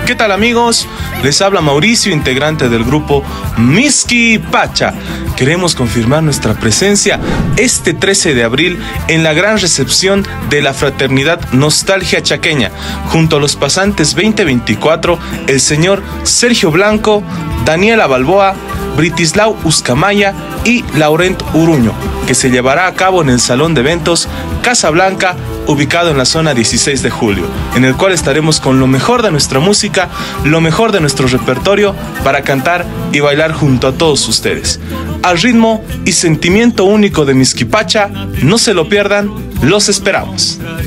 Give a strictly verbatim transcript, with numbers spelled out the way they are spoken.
¿Qué tal, amigos? Les habla Mauricio, integrante del grupo Miskipacha. Queremos confirmar nuestra presencia este trece de abril en la gran recepción de la Fraternidad Nostalgia Chaqueña, junto a los pasantes veinte veinticuatro, el señor Sergio Blanco, Daniela Balboa, Britislau Uscamaya y Laurent Uruño, que se llevará a cabo en el Salón de Eventos Casa Blanca, ubicado en la zona dieciséis de julio, en el cual estaremos con lo mejor de nuestra música, lo mejor de nuestro repertorio para cantar y bailar junto a todos ustedes. Al ritmo y sentimiento único de Miskipacha, no se lo pierdan, los esperamos.